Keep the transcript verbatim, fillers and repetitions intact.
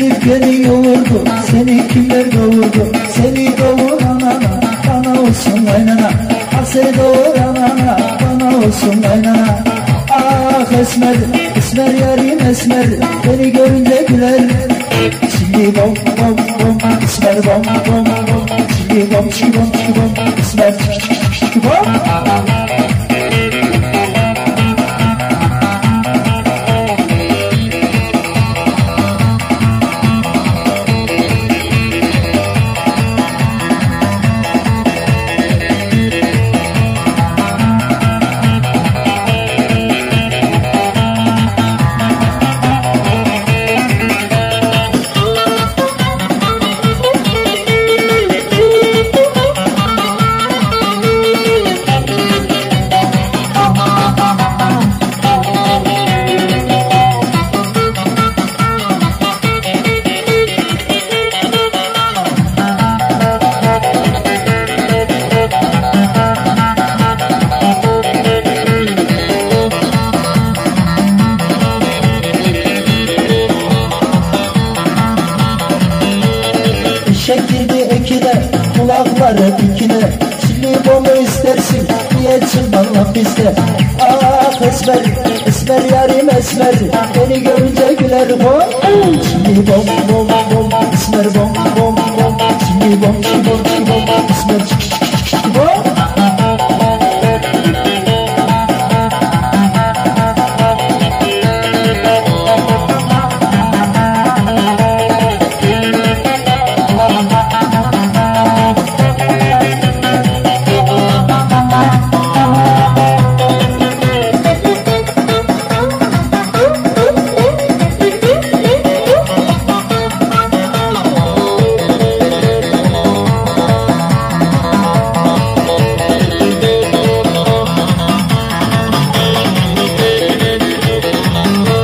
Gelip beni yoğurdu, seni kimler doğurdu? Seni doğur anana, bana olsun kaynana. Ah seni doğur anana, bana olsun kaynana. Ah esmer, esmer yarim esmer, beni görünce güler. Şimdi bom bom bom, esmer bom bom bom. Şimdi bom çiki bom çiki bom, esmer çiki çiki çiki bom. Şekildi ekine, kulakları dikine. Şimdi bunu istersin, niye çıkmalım bizde? Ah esmer, esmer yarim esmer, beni görünce güler. Şimdi bom bom